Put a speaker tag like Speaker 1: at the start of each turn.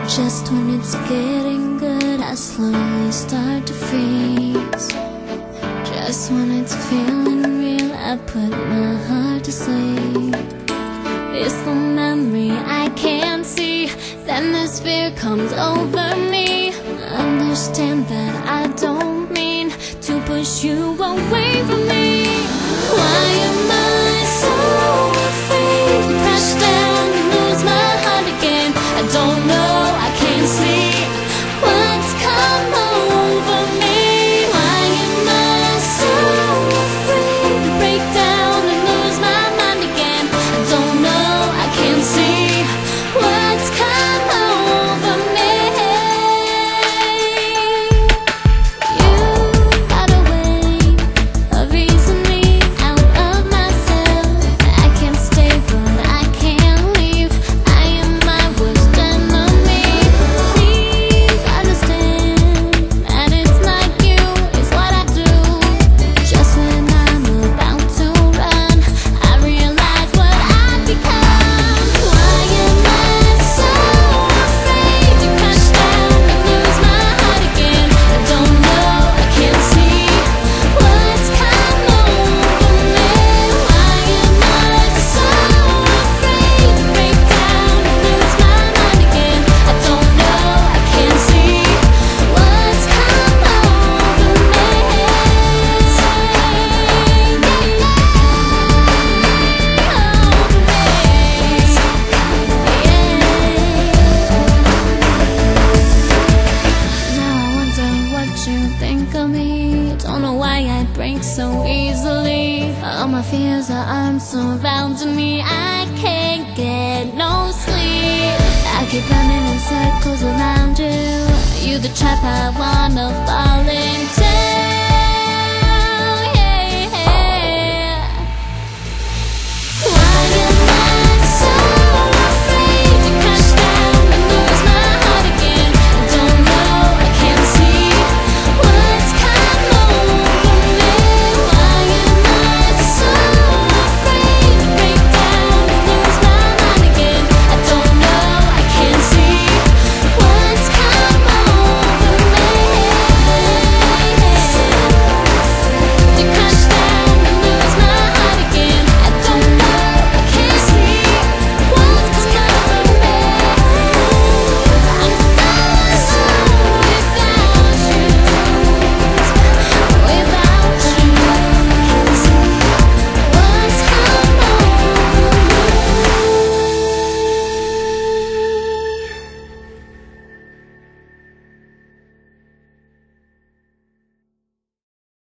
Speaker 1: Just when it's getting good, I slowly start to freeze. Just when it's feeling real, I put my heart to sleep. It's the memory I can't see, then this fear comes over me. Understand that I don't mean to push you away from me. Why am I so afraid to crash down and lose my heart again? I don't know, I can't see what's come over me. Why am I so afraid to break down and lose my mind again? I don't know, I can't see what's come over me. You got a way of easing me out of myself. I can't stay but I can't leave. I am my worst enemy. Please understand that it's not you, it's what I do. Just when I'm about to run, I realize what I've become. Why am I so afraid to crash down and lose my heart again? I don't know, I can't see what's come over me. Why am I so afraid to break down and lose my mind again? I don't know, I can't see what's come over me. Now I wonder what you think of me. Don't know why I break so easily. All my fears are surrounding me. I can't get no sleep. I keep running in circles around you. You the trap I wanna fall in.